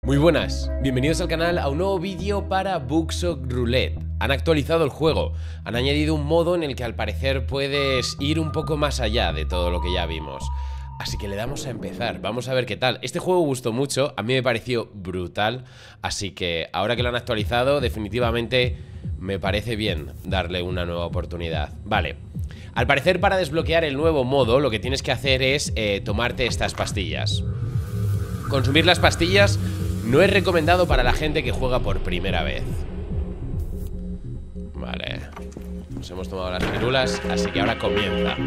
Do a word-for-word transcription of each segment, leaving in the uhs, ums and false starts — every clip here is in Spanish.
Muy buenas, bienvenidos al canal a un nuevo vídeo para Bookshop Roulette. Han actualizado el juego, han añadido un modo en el que al parecer puedes ir un poco más allá de todo lo que ya vimos. Así que le damos a empezar, vamos a ver qué tal. Este juego gustó mucho, a mí me pareció brutal, así que ahora que lo han actualizado definitivamente me parece bien darle una nueva oportunidad. Vale, al parecer para desbloquear el nuevo modo lo que tienes que hacer es eh, tomarte estas pastillas. Consumir las pastillas no es recomendado para la gente que juega por primera vez. Vale, nos hemos tomado las pirulas, así que ahora comienza.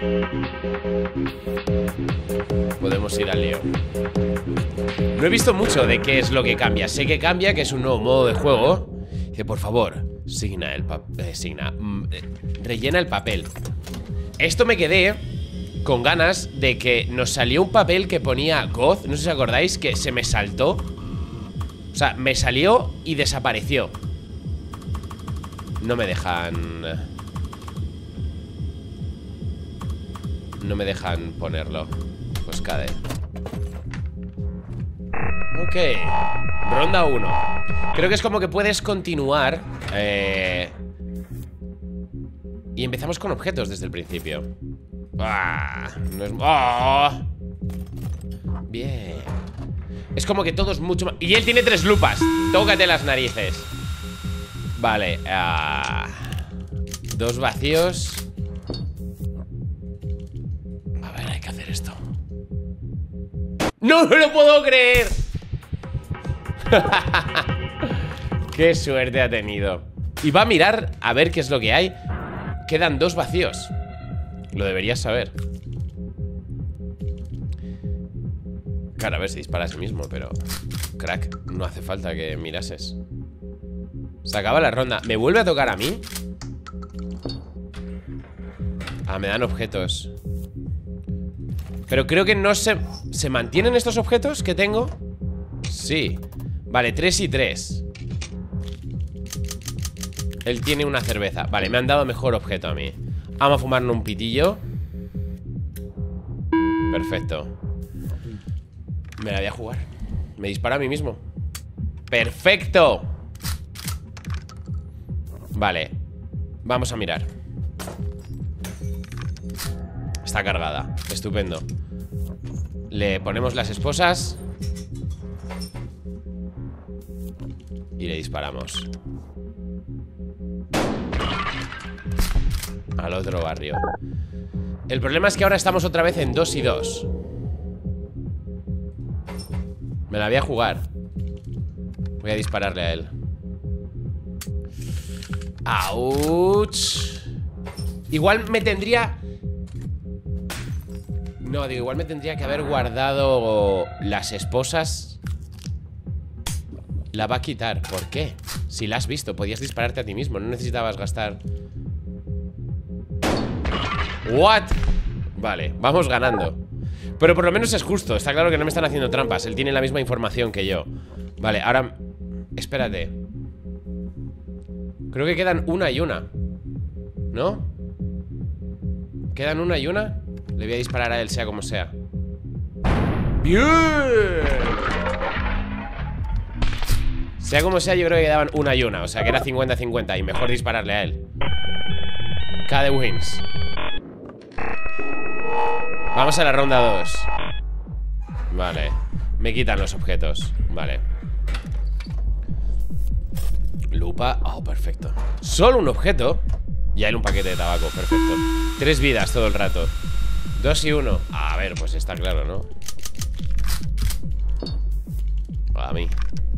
Podemos ir al lío. No he visto mucho de qué es lo que cambia. Sé que cambia, que es un nuevo modo de juego. Dice, por favor, signa el papel, eh, signa, mm, eh, rellena el papel. Esto me quedé con ganas de que nos salió un papel que ponía Goth. No sé si os acordáis, que se me saltó. O sea, me salió y desapareció. No me dejan... No me dejan ponerlo. Pues cade. Ok. Ronda uno. Creo que es como que puedes continuar eh... y empezamos con objetos desde el principio. Ah, no es... ¡Oh! Bien. Es como que todo es mucho más... Y él tiene tres lupas. Tócate las narices. Vale, uh... dos vacíos. A ver, hay que hacer esto. ¡No me lo puedo creer! Qué suerte ha tenido. Y va a mirar a ver qué es lo que hay. Quedan dos vacíos. Lo deberías saber. Claro, a ver, se dispara a sí mismo, pero... Crack, no hace falta que mirases. Se acaba la ronda. ¿Me vuelve a tocar a mí? Ah, me dan objetos. Pero creo que no se... ¿Se mantienen estos objetos que tengo? Sí. Vale, tres y tres. Él tiene una cerveza. Vale, me han dado mejor objeto a mí. Vamos a fumarnos un pitillo. Perfecto. Me la voy a jugar. Me dispara a mí mismo. ¡Perfecto! Vale. Vamos a mirar. Está cargada. Estupendo. Le ponemos las esposas y le disparamos al otro barrio. El problema es que ahora estamos otra vez en dos y dos. Me la voy a jugar. Voy a dispararle a él. ¡Auch! Igual me tendría... No, digo, igual me tendría que haber guardado las esposas. La va a quitar. ¿Por qué? Si la has visto, podías dispararte a ti mismo. No necesitabas gastar... ¿What? Vale, vamos ganando. Pero por lo menos es justo. Está claro que no me están haciendo trampas. Él tiene la misma información que yo. Vale, ahora... Espérate. Creo que quedan una y una. ¿No? ¿Quedan una y una? Le voy a disparar a él, sea como sea. ¡Bien! Sea como sea, yo creo que quedaban una y una. O sea, que era cincuenta cincuenta. Y mejor dispararle a él. K D wins. Vamos a la ronda dos. Vale. Me quitan los objetos. Vale. Lupa. Oh, perfecto. Solo un objeto. Y hay un paquete de tabaco. Perfecto. Tres vidas todo el rato. Dos y uno. A ver, pues está claro, ¿no? A mí.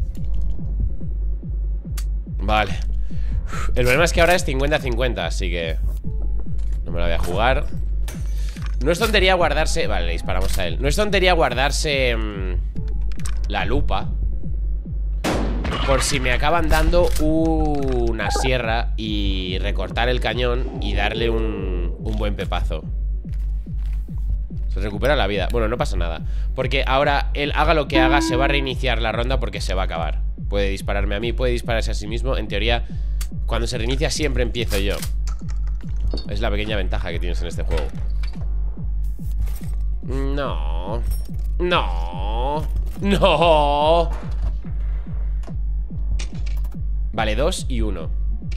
Vale. El problema es que ahora es cincuenta cincuenta. Así que no me la voy a jugar. No es tontería guardarse... Vale, le disparamos a él. No es tontería guardarse mmm, la lupa, por si me acaban dando una sierra y recortar el cañón y darle un, un buen pepazo. Se recupera la vida. Bueno, no pasa nada, porque ahora él haga lo que haga, se va a reiniciar la ronda porque se va a acabar. Puede dispararme a mí, puede dispararse a sí mismo. En teoría, cuando se reinicia siempre empiezo yo. Es la pequeña ventaja que tienes en este juego. No. No. No. Vale, dos y uno.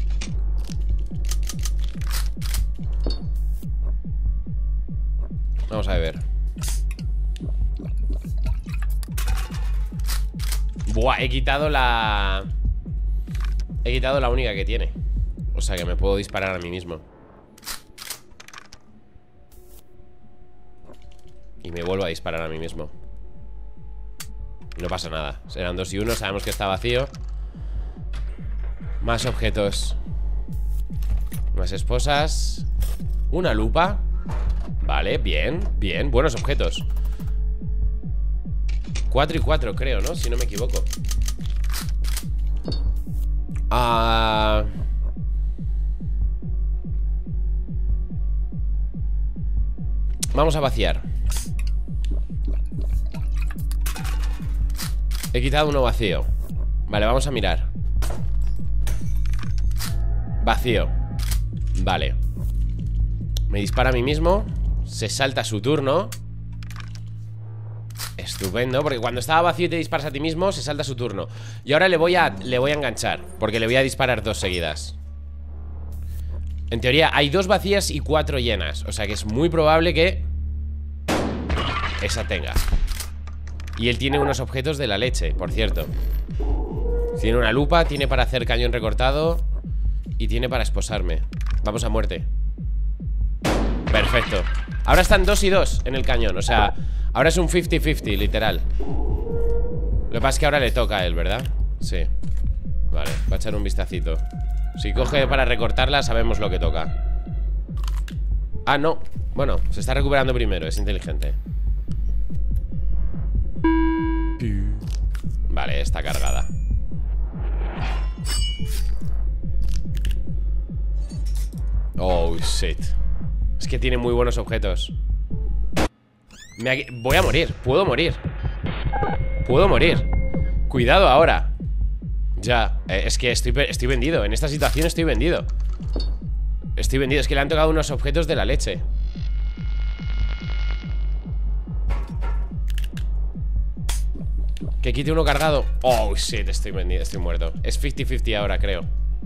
Vamos a ver. Buah, he quitado la... He quitado la única que tiene. O sea que me puedo disparar a mí mismo. Y me vuelvo a disparar a mí mismo. No pasa nada. Serán dos y uno, sabemos que está vacío. Más objetos. Más esposas. Una lupa. Vale, bien, bien, buenos objetos. Cuatro y cuatro creo, ¿no? Si no me equivoco. Ah... Vamos a vaciar. He quitado uno vacío. Vale, vamos a mirar. Vacío. Vale. Me dispara a mí mismo. Se salta su turno. Estupendo, porque cuando estaba vacío y te disparas a ti mismo, se salta su turno. Y ahora le voy a, le voy a enganchar, porque le voy a disparar dos seguidas. En teoría hay dos vacías y cuatro llenas. O sea que es muy probable que esa tenga. Y él tiene unos objetos de la leche, por cierto. Tiene una lupa, tiene para hacer cañón recortado y tiene para esposarme. Vamos a muerte. Perfecto. Ahora están dos y dos en el cañón. O sea, ahora es un cincuenta cincuenta, literal. Lo que pasa es que ahora le toca a él, ¿verdad? Sí. Vale, va a echar un vistacito. Si coge para recortarla, sabemos lo que toca. Ah, no. Bueno, se está recuperando primero, es inteligente. Vale, está cargada. Oh, shit. Es que tiene muy buenos objetos. Me ha... Voy a morir, puedo morir. Puedo morir. Cuidado ahora. Ya, eh, es que estoy, estoy vendido. En esta situación estoy vendido. Estoy vendido, es que le han tocado unos objetos de la leche. Que quite uno cargado. Oh, shit, estoy vendido, estoy muerto. Es cincuenta cincuenta ahora, creo.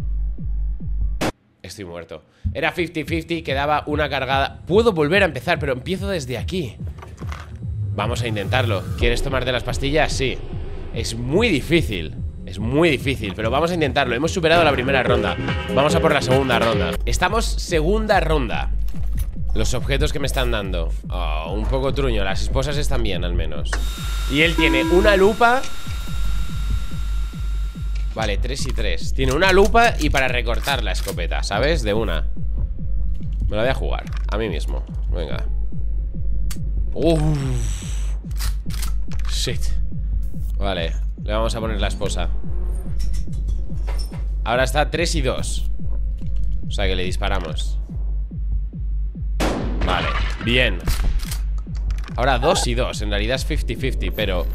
Estoy muerto. Era cincuenta cincuenta, quedaba una cargada. Puedo volver a empezar, pero empiezo desde aquí. Vamos a intentarlo. ¿Quieres tomarte las pastillas? Sí. Es muy difícil. Es muy difícil, pero vamos a intentarlo. Hemos superado la primera ronda. Vamos a por la segunda ronda. Estamos segunda ronda. Los objetos que me están dando. Oh, un poco truño. Las esposas están bien, al menos. Y él tiene una lupa. Vale, tres y tres. Tiene una lupa y para recortar la escopeta, ¿sabes? De una. Me la voy a jugar a mí mismo. Venga. Uff. Shit. Vale, le vamos a poner la esposa. Ahora está tres y dos. O sea que le disparamos. Vale, bien. Ahora dos y dos. En realidad es cincuenta cincuenta, pero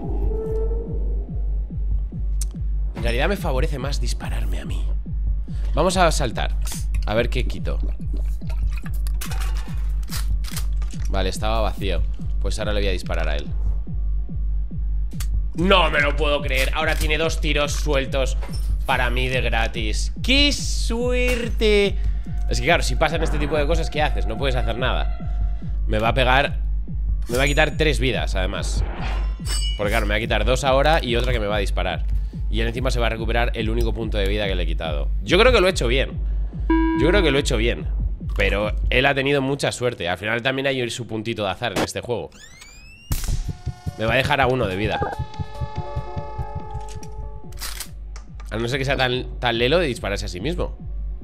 en realidad me favorece más dispararme a mí. Vamos a saltar. A ver qué quito. Vale, estaba vacío. Pues ahora le voy a disparar a él. No me lo puedo creer. Ahora tiene dos tiros sueltos para mí de gratis. ¡Qué suerte! Es que claro, si pasan este tipo de cosas, ¿qué haces? No puedes hacer nada. Me va a pegar... Me va a quitar tres vidas, además. Porque claro, me va a quitar dos ahora y otra que me va a disparar. Y él encima se va a recuperar el único punto de vida que le he quitado. Yo creo que lo he hecho bien. Yo creo que lo he hecho bien. Pero él ha tenido mucha suerte. Al final también hay su puntito de azar en este juego. Me va a dejar a uno de vida. A no ser que sea tan, tan lelo de dispararse a sí mismo.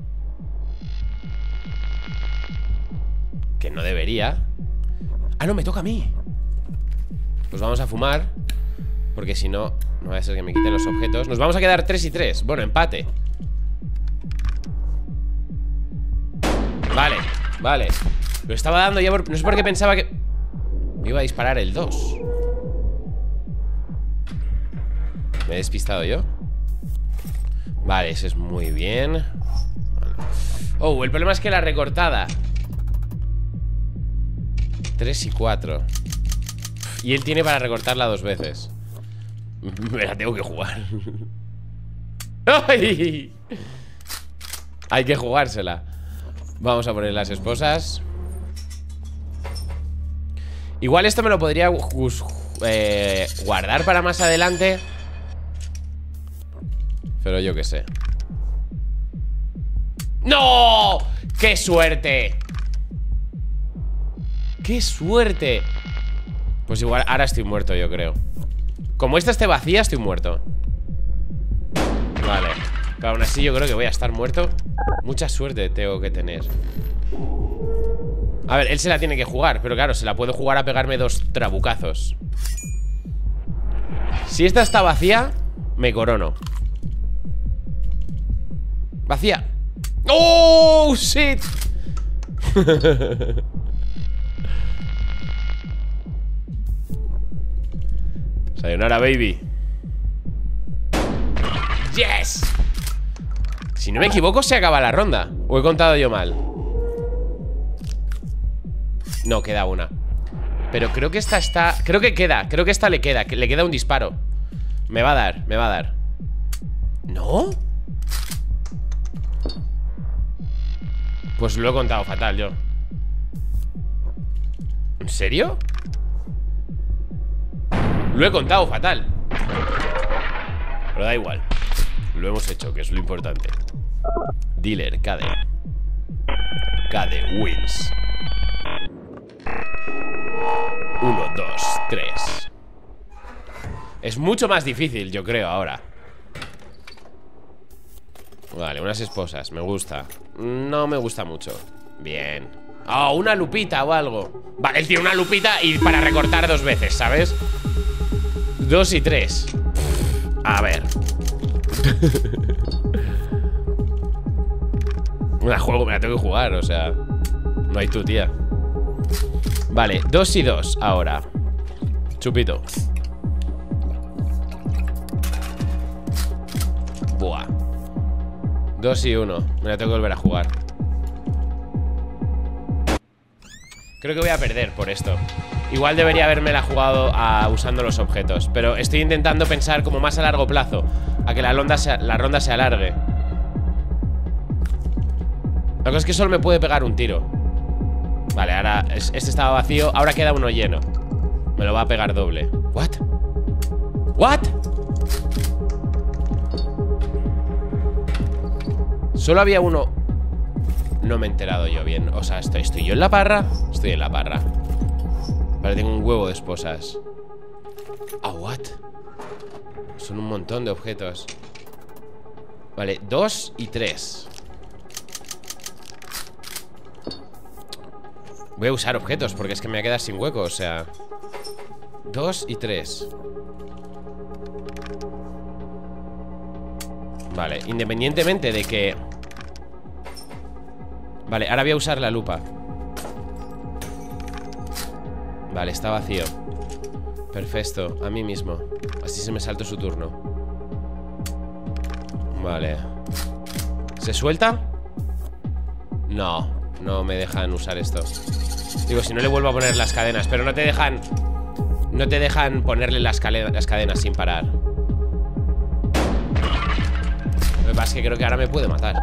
Que no debería. Ah, no, me toca a mí. Pues vamos a fumar. Porque si no, no va a ser que me quiten los objetos. Nos vamos a quedar tres y tres. Bueno, empate. Vale, vale. Lo estaba dando ya por... No sé por qué pensaba que me iba a disparar el dos. ¿Me he despistado yo? Vale, ese es muy bien. Oh, el problema es que la recortada tres y cuatro. Y él tiene para recortarla dos veces. Me la tengo que jugar. ¡Ay! Hay que jugársela. Vamos a poner las esposas. Igual esto me lo podría eh, guardar para más adelante, pero yo qué sé. ¡No! ¡Qué suerte! ¡Qué suerte! Pues igual ahora estoy muerto, yo creo. Como esta esté vacía, estoy muerto. Vale. Pero aún así yo creo que voy a estar muerto. Mucha suerte tengo que tener. A ver, él se la tiene que jugar, pero claro, se la puedo jugar a pegarme dos trabucazos. Si esta está vacía, me corono. Vacía. ¡Oh, shit! Sayonara, baby. ¡Yes! Si no me equivoco, se acaba la ronda. ¿O he contado yo mal? No, queda una. Pero creo que esta está... Creo que queda, creo que esta le queda. Que le queda un disparo. Me va a dar, me va a dar. ¿No? Pues lo he contado fatal yo. ¿En serio? Lo he contado fatal. Pero da igual. Lo hemos hecho, que es lo importante. Dealer, Cade. Cade wins. Uno, dos, tres. Es mucho más difícil, yo creo, ahora. Vale, unas esposas, me gusta. No me gusta mucho. Bien. Oh, una lupita o algo. Vale, él tiene una lupita y para recortar dos veces, ¿sabes? Dos y tres. A ver. Un juego, me la tengo que jugar, o sea. No hay tu tía. Vale, dos y dos ahora. Chupito. Buah. Dos y uno. Me la tengo que volver a jugar. Creo que voy a perder por esto. Igual debería habérmela jugado a, usando los objetos. Pero estoy intentando pensar como más a largo plazo. A que la ronda se, la ronda se alargue. La cosa es que solo me puede pegar un tiro. Vale, ahora este estaba vacío. Ahora queda uno lleno. Me lo va a pegar doble. ¿What? ¿What? Solo había uno. No me he enterado yo bien. O sea, ¿estoy, ¿estoy yo en la parra? Estoy en la parra. Vale, tengo un huevo de esposas. Ah, what? Son un montón de objetos. Vale, dos y tres. Voy a usar objetos porque es que me voy a quedar sin hueco, o sea. Dos y tres. Vale, independientemente de que... Vale, ahora voy a usar la lupa. Vale, está vacío. Perfecto, a mí mismo. Así se me salto su turno. Vale. ¿Se suelta? No, no me dejan usar esto. Digo, si no le vuelvo a poner las cadenas. Pero no te dejan... No te dejan ponerle las, las cadenas sin parar. Lo que pasa es que creo que ahora me puede matar.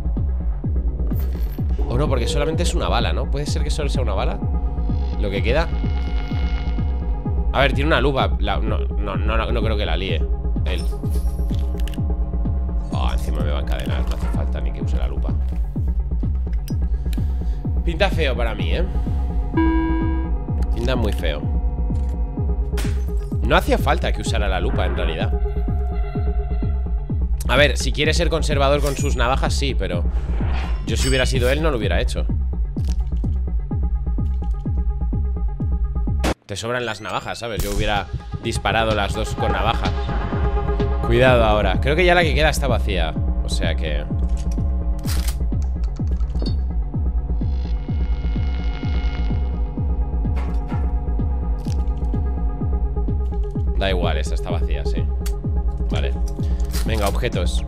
O no, porque solamente es una bala, ¿no? ¿Puede ser que solo sea una bala? Lo que queda. A ver, tiene una lupa. La, no, no, no, no, no creo que la líe él. Oh, encima me va a encadenar. No hace falta ni que use la lupa. Pinta feo para mí, ¿eh? Pinta muy feo. No hacía falta que usara la lupa, en realidad. A ver, si quiere ser conservador con sus navajas, sí, pero yo si hubiera sido él no lo hubiera hecho. Te sobran las navajas, ¿sabes? Yo hubiera disparado las dos con navaja. Cuidado ahora. Creo que ya la que queda está vacía. O sea que... Da igual, esta está vacía, sí. Vale. Venga, objetos.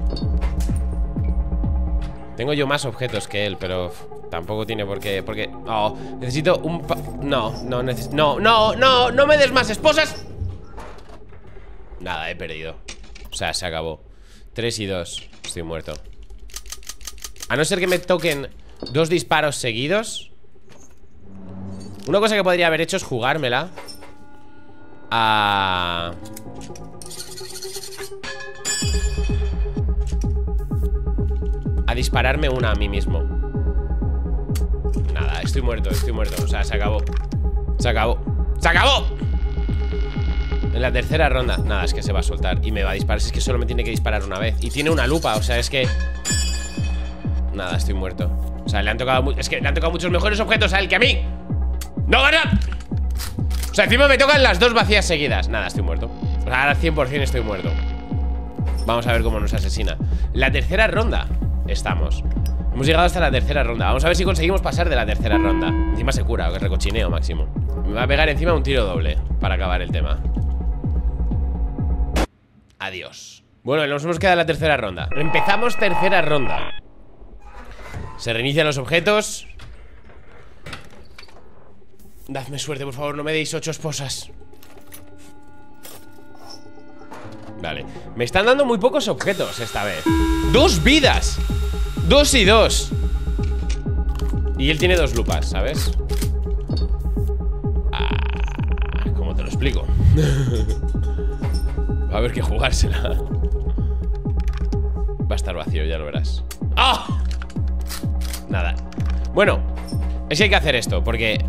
Tengo yo más objetos que él, pero tampoco tiene por qué. Porque. Oh, necesito un. Pa no, no, necesito. No, no, no, no me des más esposas. Nada, he perdido. O sea, se acabó. Tres y dos. Estoy muerto. A no ser que me toquen dos disparos seguidos. Una cosa que podría haber hecho es jugármela a... a dispararme una a mí mismo. Nada, estoy muerto, estoy muerto. O sea, se acabó. Se acabó. ¡Se acabó! En la tercera ronda. Nada, es que se va a soltar y me va a disparar. Es que solo me tiene que disparar una vez. Y tiene una lupa, o sea, es que... Nada, estoy muerto. O sea, le han tocado... Es que le han tocado muchos mejores objetos a él que a mí. ¡No gana! O sea, encima me tocan las dos vacías seguidas. Nada, estoy muerto. O sea, ahora cien por cien estoy muerto. Vamos a ver cómo nos asesina. La tercera ronda. Estamos. Hemos llegado hasta la tercera ronda. Vamos a ver si conseguimos pasar de la tercera ronda. Encima se cura, que es recochineo máximo. Me va a pegar encima un tiro doble para acabar el tema. Adiós. Bueno, nos hemos quedado en la tercera ronda. Empezamos tercera ronda. Se reinician los objetos. Dadme suerte, por favor, no me deis ocho esposas. Vale, me están dando muy pocos objetos esta vez. ¡Dos vidas! Dos y dos. Y él tiene dos lupas, ¿sabes? Ah, ¿cómo te lo explico? Va a haber que jugársela. Va a estar vacío, ya lo verás. ¡Ah! ¡Oh! Nada. Bueno, es que hay que hacer esto, porque...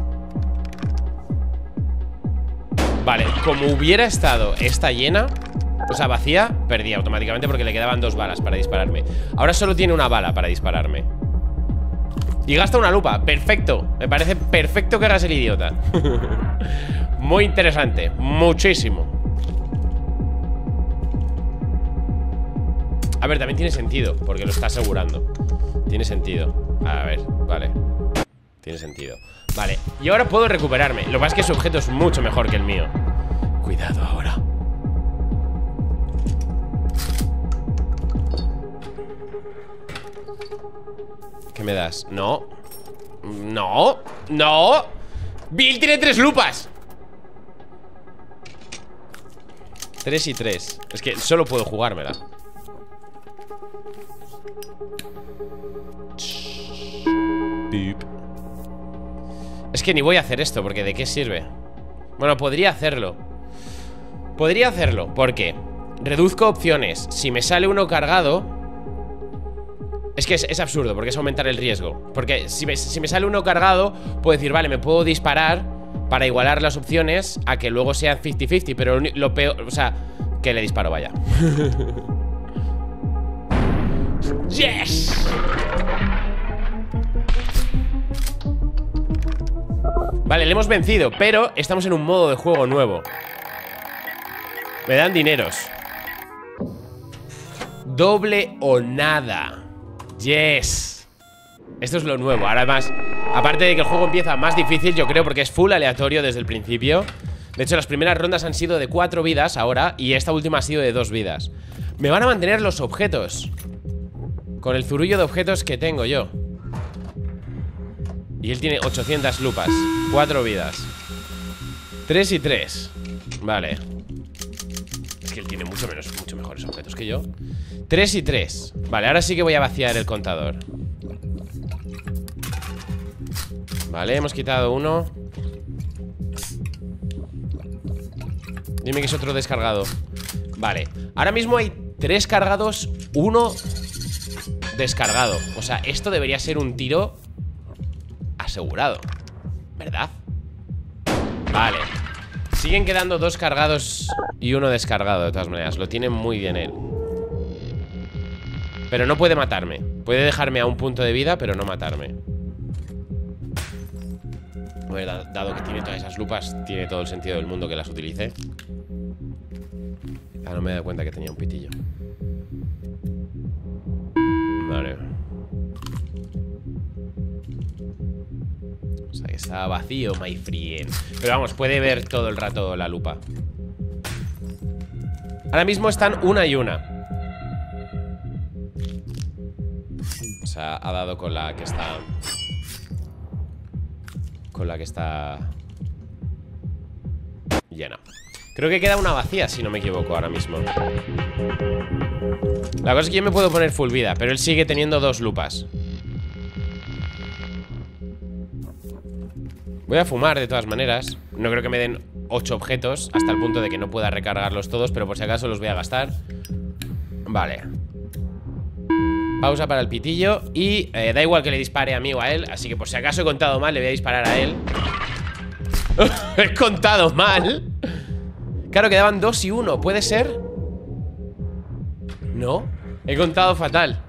Vale, como hubiera estado esta llena, o sea, vacía, perdí automáticamente porque le quedaban dos balas para dispararme. Ahora solo tiene una bala para dispararme. Y gasta una lupa, perfecto. Me parece perfecto que hagas el idiota. Muy interesante, muchísimo. A ver, también tiene sentido, porque lo está asegurando. Tiene sentido. A ver, vale. Tiene sentido. Vale, y ahora puedo recuperarme. Lo que pasa es que su objeto es mucho mejor que el mío. Cuidado ahora. ¿Qué me das? No. No. No. Bill tiene tres lupas. Tres y tres. Es que solo puedo jugármela. Beep. Es que ni voy a hacer esto, porque ¿de qué sirve? Bueno, podría hacerlo. Podría hacerlo, porque reduzco opciones. Si me sale uno cargado... Es que es, es absurdo, porque es aumentar el riesgo. Porque si me, si me sale uno cargado, puedo decir, vale, me puedo disparar para igualar las opciones a que luego sean cincuenta cincuenta. Pero lo peor, o sea, que le disparo, vaya. ¡Yes! Vale, le hemos vencido, pero estamos en un modo de juego nuevo. Me dan dineros. Doble o nada. Yes. Esto es lo nuevo. Ahora más, aparte de que el juego empieza más difícil, yo creo, porque es full aleatorio desde el principio. De hecho, las primeras rondas han sido de cuatro vidas ahora, y esta última ha sido de dos vidas. Me van a mantener los objetos, con el zurullo de objetos que tengo yo. Y él tiene ochocientas lupas. Cuatro vidas. Tres y tres. Vale. Es que él tiene mucho menos, mucho mejores objetos que yo. Tres y tres. Vale, ahora sí que voy a vaciar el contador. Vale, hemos quitado uno. Dime que es otro descargado. Vale, ahora mismo hay tres cargados, uno descargado. O sea, esto debería ser un tiro asegurado, ¿verdad? Vale. Siguen quedando dos cargados y uno descargado, de todas maneras. Lo tiene muy bien él. Pero no puede matarme. Puede dejarme a un punto de vida, pero no matarme. Bueno, dado que tiene todas esas lupas, tiene todo el sentido del mundo que las utilice. Ah, no me he dado cuenta que tenía un pitillo. Vale. O sea que está vacío, my friend. Pero vamos, puede ver todo el rato la lupa. Ahora mismo están una y una. O sea, ha dado con la que está... Con la que está... llena. Creo que queda una vacía, si no me equivoco ahora mismo. La cosa es que yo me puedo poner full vida, pero él sigue teniendo dos lupas. Voy a fumar de todas maneras. No creo que me den ocho objetos, hasta el punto de que no pueda recargarlos todos, pero por si acaso los voy a gastar. Vale. Pausa para el pitillo. Y eh, da igual que le dispare a mí o a él, así que por si acaso he contado mal, le voy a disparar a él. He contado mal. Claro, quedaban dos y uno, ¿puede ser? No, he contado fatal.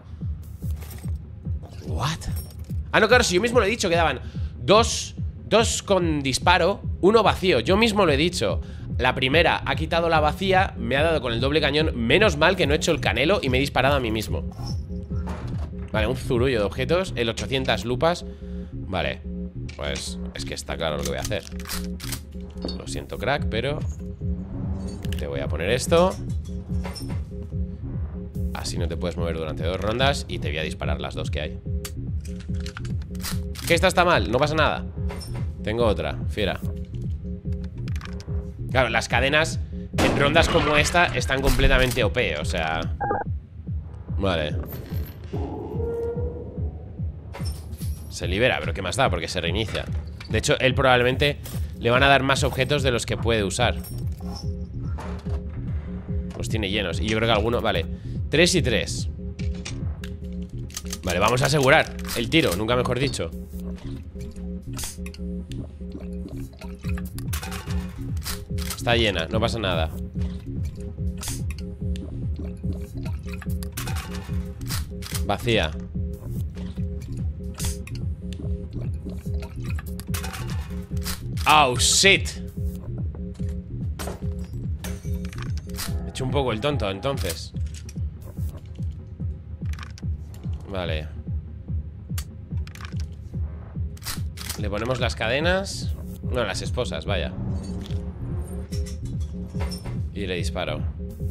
What? Ah, no, claro, si yo mismo lo he dicho, quedaban dos, dos con disparo, uno vacío. Yo mismo lo he dicho. La primera ha quitado la vacía, me ha dado con el doble cañón. Menos mal que no he hecho el canelo y me he disparado a mí mismo. Vale, un zurullo de objetos. El ochocientas lupas. Vale, pues es que está claro lo que voy a hacer. Lo siento, crack, pero te voy a poner esto. Así no te puedes mover durante dos rondas. Y te voy a disparar las dos que hay. Que esta está mal, no pasa nada. Tengo otra, fiera. Claro, las cadenas en rondas como esta están completamente O P, o sea... Vale. Se libera, pero ¿qué más da? Porque se reinicia. De hecho, él probablemente le van a dar más objetos de los que puede usar. Los tiene llenos. Y yo creo que alguno... Vale, tres y tres. Vale, vamos a asegurar el tiro, nunca mejor dicho. Está llena, no pasa nada. Vacía. Oh, shit. He hecho un poco el tonto, entonces. Vale. Le ponemos las cadenas. No, las esposas, vaya. Y le disparo.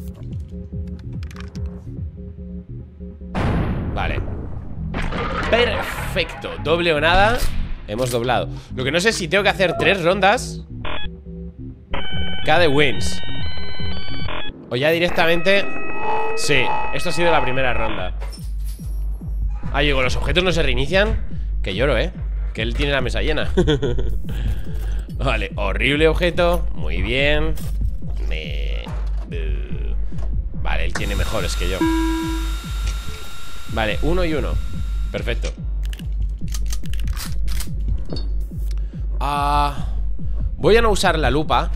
Vale. Perfecto, doble o nada. Hemos doblado. Lo que no sé si tengo que hacer tres rondas cada wins o ya directamente. Sí, esto ha sido la primera ronda. Ah, digo, ¿los objetos no se reinician? Que lloro, ¿eh? Que él tiene la mesa llena. Vale, horrible objeto. Muy bien. Me... Vale, él tiene mejores que yo. Vale, uno y uno. Perfecto. Ah, voy a no usar la lupa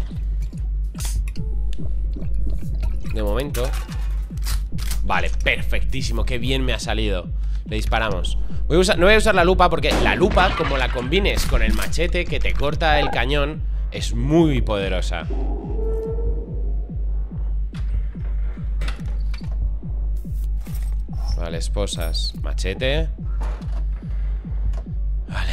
de momento. Vale, perfectísimo. Qué bien me ha salido. Le disparamos. Voy a usar, no voy a usar la lupa porque la lupa, como la combines con el machete que te corta el cañón, es muy poderosa. Vale, esposas. Machete. Vale.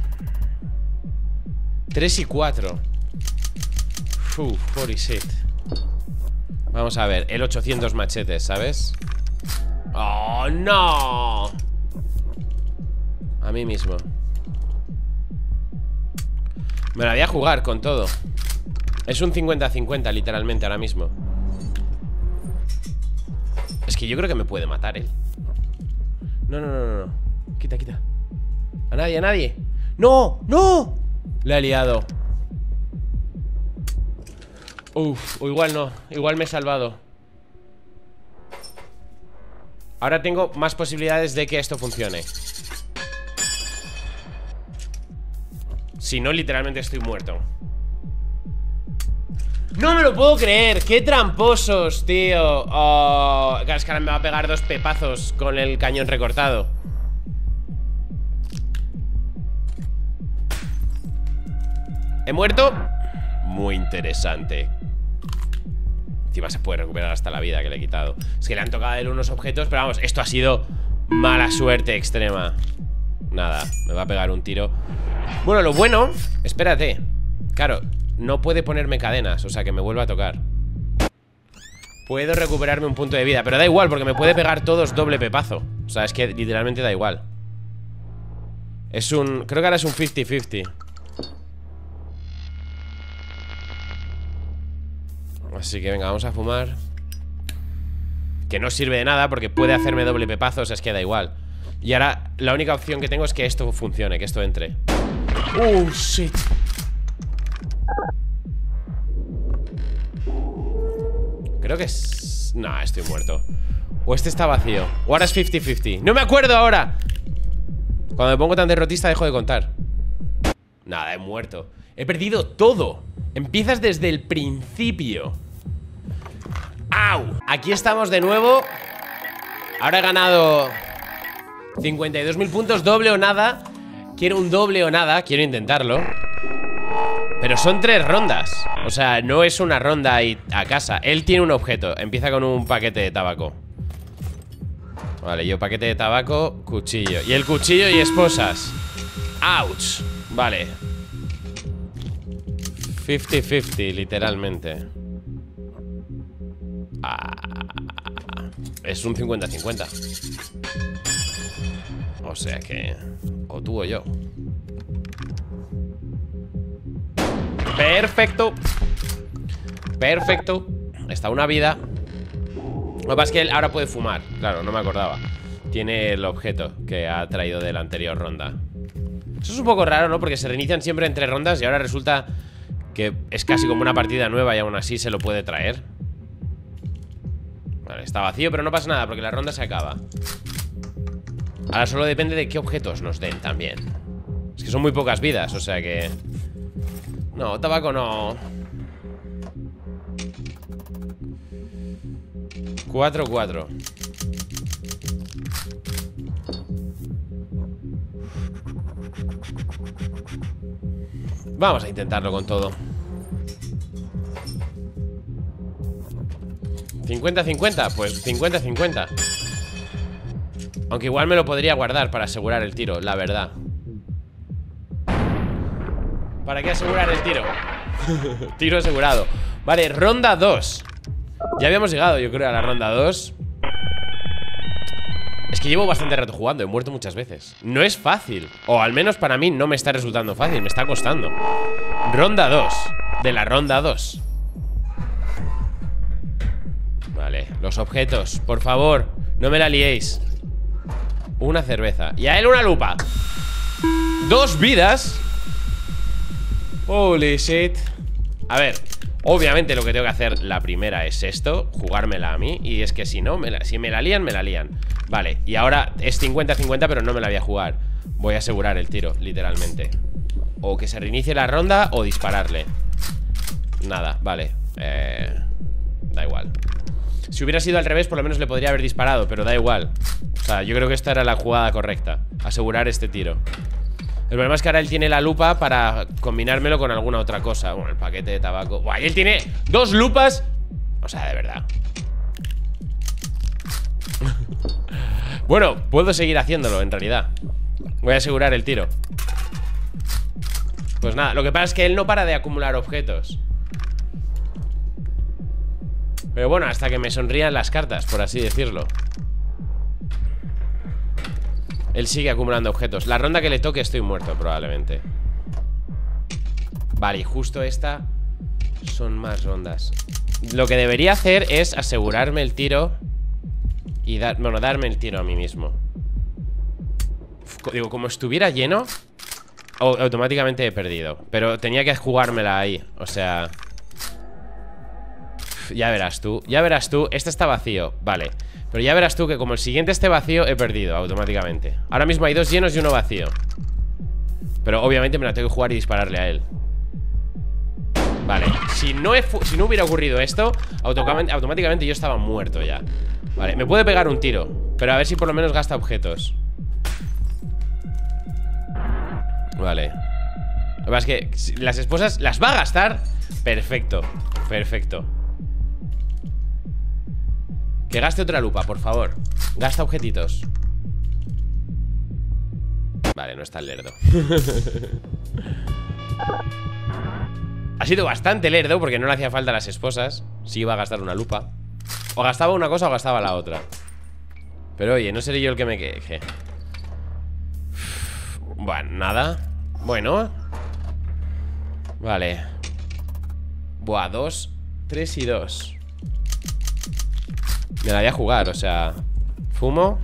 Tres y cuatro. Uf, holy shit. Vamos a ver, el ochocientos machetes, ¿sabes? ¡Oh, no! A mí mismo. Me la voy a jugar con todo. Es un cincuenta cincuenta literalmente ahora mismo. Es que yo creo que me puede matar él. No, no, no, no, no. Quita, quita. A nadie, a nadie. ¡No! ¡No! Le he liado. Uf, o igual no. Igual me he salvado. Ahora tengo más posibilidades de que esto funcione. Si no, literalmente estoy muerto. ¡No me lo puedo creer! ¡Qué tramposos, tío! Oh, claro, es que ahora me va a pegar dos pepazos con el cañón recortado. ¿He muerto? Muy interesante. Encima se puede recuperar hasta la vida que le he quitado. Es que le han tocado a él unos objetos, pero vamos, esto ha sido mala suerte extrema. Nada, me va a pegar un tiro. Bueno, lo bueno... Espérate. Claro, no puede ponerme cadenas, o sea que me vuelva a tocar. Puedo recuperarme un punto de vida, pero da igual, porque me puede pegar todos doble pepazo. O sea, es que literalmente da igual. Es un... Creo que ahora es un cincuenta cincuenta. Así que venga, vamos a fumar. Que no sirve de nada porque puede hacerme doble pepazo, o sea, es que da igual. Y ahora la única opción que tengo es que esto funcione, que esto entre. Oh, shit. Creo que es... No, estoy muerto. O este está vacío. O ahora es cincuenta cincuenta. ¡No me acuerdo ahora! Cuando me pongo tan derrotista dejo de contar. Nada, he muerto. He perdido todo. Empiezas desde el principio. ¡Au! Aquí estamos de nuevo. Ahora he ganado cincuenta y dos mil puntos, doble o nada. Quiero un doble o nada, quiero intentarlo. Pero son tres rondas. O sea, no es una ronda y a casa. Él tiene un objeto, empieza con un paquete de tabaco. Vale, yo paquete de tabaco, cuchillo. Y el cuchillo y esposas. ¡Ouch! Vale, cincuenta cincuenta, literalmente. Ah, es un cincuenta cincuenta. O sea que... O tú o yo. Perfecto. Perfecto. Está una vida. Lo que pasa es que él ahora puede fumar. Claro, no me acordaba. Tiene el objeto que ha traído de la anterior ronda. Eso es un poco raro, ¿no? Porque se reinician siempre entre rondas y ahora resulta que es casi como una partida nueva y aún así se lo puede traer. Vale, está vacío, pero no pasa nada porque la ronda se acaba. Ahora solo depende de qué objetos nos den también. Es que son muy pocas vidas, o sea que... No, tabaco no. Cuatro, cuatro. Vamos a intentarlo con todo. cincuenta cincuenta, pues cincuenta cincuenta. Aunque igual me lo podría guardar para asegurar el tiro, la verdad. ¿Para qué asegurar el tiro? Tiro asegurado. Vale, ronda dos. Ya habíamos llegado, yo creo, a la ronda dos. Es que llevo bastante rato jugando, he muerto muchas veces. No es fácil, o al menos para mí no me está resultando fácil, me está costando. Ronda dos. De la ronda dos. Vale, los objetos, por favor, no me la liéis. Una cerveza, y a él una lupa. Dos vidas. Holy shit. A ver, obviamente lo que tengo que hacer la primera es esto, jugármela a mí. Y es que si no, me la, si me la lían, me la lían. Vale, y ahora es cincuenta cincuenta, pero no me la voy a jugar. Voy a asegurar el tiro, literalmente. O que se reinicie la ronda o dispararle. Nada, vale, eh, da igual. Si hubiera sido al revés, por lo menos le podría haber disparado, pero da igual. O sea, yo creo que esta era la jugada correcta. Asegurar este tiro. El problema es que ahora él tiene la lupa para combinármelo con alguna otra cosa. Bueno, el paquete de tabaco. ¡Buah! Y él tiene dos lupas. O sea, de verdad. Bueno, puedo seguir haciéndolo, en realidad. Voy a asegurar el tiro. Pues nada, lo que pasa es que él no para de acumular objetos. Pero bueno, hasta que me sonrían las cartas, por así decirlo. Él sigue acumulando objetos. La ronda que le toque estoy muerto, probablemente. Vale, y justo esta son más rondas. Lo que debería hacer es asegurarme el tiro y dar, bueno, darme el tiro a mí mismo. Uf, digo, como estuviera lleno, automáticamente he perdido. Pero tenía que jugármela ahí. O sea... Ya verás tú, ya verás tú. Este está vacío, vale. Pero ya verás tú que como el siguiente esté vacío, he perdido automáticamente. Ahora mismo hay dos llenos y uno vacío. Pero obviamente me la tengo que jugar y dispararle a él. Vale, si no, he si no hubiera ocurrido esto, automáticamente, automáticamente yo estaba muerto ya. Vale, me puede pegar un tiro, pero a ver si por lo menos gasta objetos. Vale. Lo que pasa es que si las esposas las va a gastar. Perfecto, perfecto. Que gaste otra lupa, por favor. Gasta objetitos. Vale, no está el lerdo. Ha sido bastante lerdo porque no le hacía falta las esposas. Si iba a gastar una lupa. O gastaba una cosa o gastaba la otra. Pero oye, no seré yo el que me queje. Bueno, nada. Bueno. Vale. Buah, dos, tres y dos. Me la voy a jugar, o sea, fumo.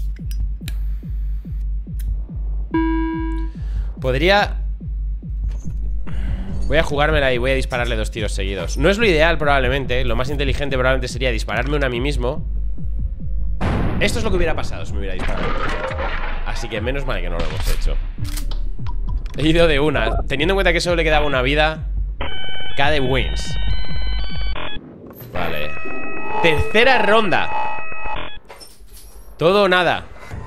Podría... Voy a jugármela y voy a dispararle dos tiros seguidos. No es lo ideal probablemente. Lo más inteligente probablemente sería dispararme una a mí mismo. Esto es lo que hubiera pasado si me hubiera disparado. Así que menos mal que no lo hemos hecho. He ido de una. Teniendo en cuenta que solo le quedaba una vida. Cade wins. Vale. Tercera ronda. Todo o nada.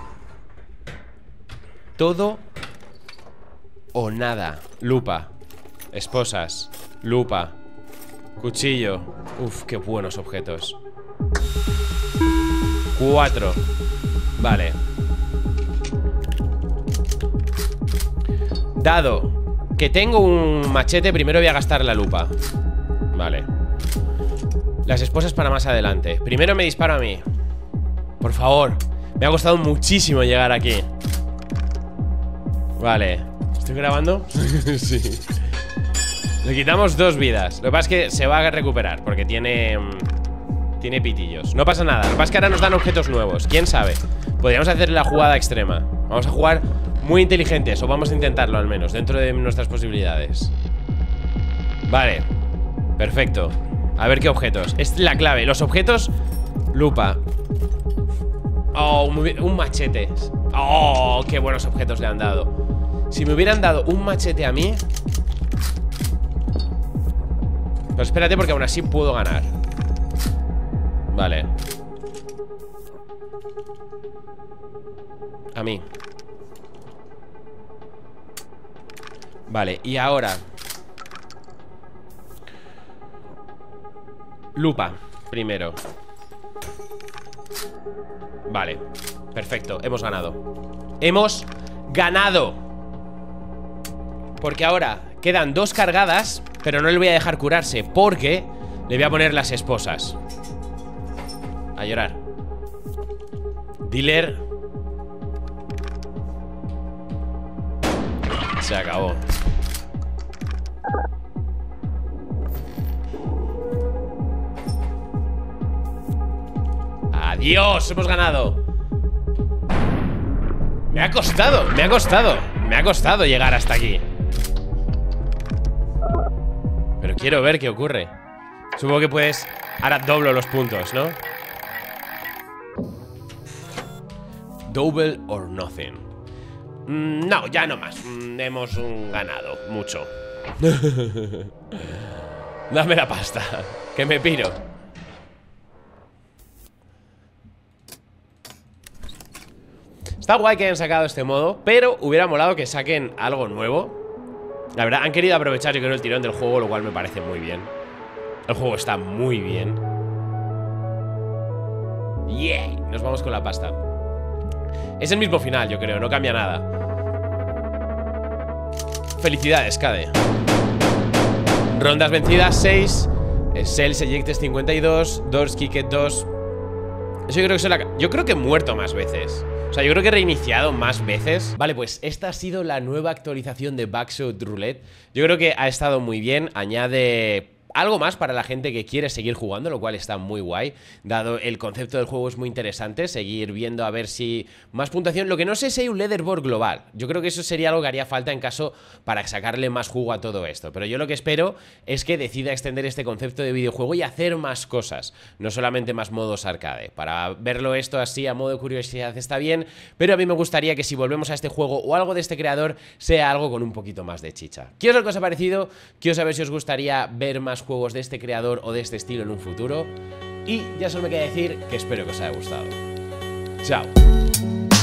Todo o nada. Lupa. Esposas. Lupa. Cuchillo. Uf, qué buenos objetos. Cuatro. Vale. Dado que tengo un machete, primero voy a gastar la lupa. Vale. Las esposas para más adelante. Primero me disparo a mí. Por favor. Me ha costado muchísimo llegar aquí. Vale. ¿Estoy grabando? Sí. Le quitamos dos vidas. Lo que pasa es que se va a recuperar porque tiene... Tiene pitillos. No pasa nada. Lo que pasa es que ahora nos dan objetos nuevos. ¿Quién sabe? Podríamos hacer la jugada extrema. Vamos a jugar muy inteligentes. O vamos a intentarlo al menos, dentro de nuestras posibilidades. Vale. Perfecto. A ver qué objetos. Es la clave. Los objetos... Lupa. Oh, un machete. Oh, qué buenos objetos le han dado. Si me hubieran dado un machete a mí... Pero espérate porque aún así puedo ganar. Vale. A mí. Vale, y ahora lupa, primero. Vale, perfecto, hemos ganado. Hemos ganado. Porque ahora quedan dos cargadas, pero no le voy a dejar curarse porque le voy a poner las esposas. A llorar. Dealer. Se acabó. Adiós, hemos ganado. Me ha costado, me ha costado Me ha costado llegar hasta aquí. Pero quiero ver qué ocurre. Supongo que puedes... Ahora doblo los puntos, ¿no? Double or nothing. mm, No, ya no más. mm, Hemos mm, ganado mucho. Dame la pasta, que me piro. Está guay que hayan sacado este modo, pero hubiera molado que saquen algo nuevo. La verdad, han querido aprovechar, yo creo, el tirón del juego, lo cual me parece muy bien. El juego está muy bien. Yeah, nos vamos con la pasta. Es el mismo final, yo creo, no cambia nada. Felicidades, Cade. Rondas vencidas, seis. Cells Ejectes cincuenta y dos. Doors Kicked dos. Eso yo creo que la... Yo creo que he muerto más veces. O sea, yo creo que he reiniciado más veces. Vale, pues esta ha sido la nueva actualización de Buckshot Roulette. Yo creo que ha estado muy bien. Añade... algo más para la gente que quiere seguir jugando, lo cual está muy guay. Dado el concepto del juego es muy interesante. Seguir viendo a ver si más puntuación. Lo que no sé si hay un leaderboard global. Yo creo que eso sería algo que haría falta en caso para sacarle más jugo a todo esto. Pero yo lo que espero es que decida extender este concepto de videojuego y hacer más cosas. No solamente más modos arcade. Para verlo esto así a modo de curiosidad está bien, pero a mí me gustaría que si volvemos a este juego o algo de este creador sea algo con un poquito más de chicha. Quiero saber qué os ha parecido. Quiero saber si os gustaría ver más juegos de este creador o de este estilo en un futuro. Y ya solo me queda decir que espero que os haya gustado. Chao.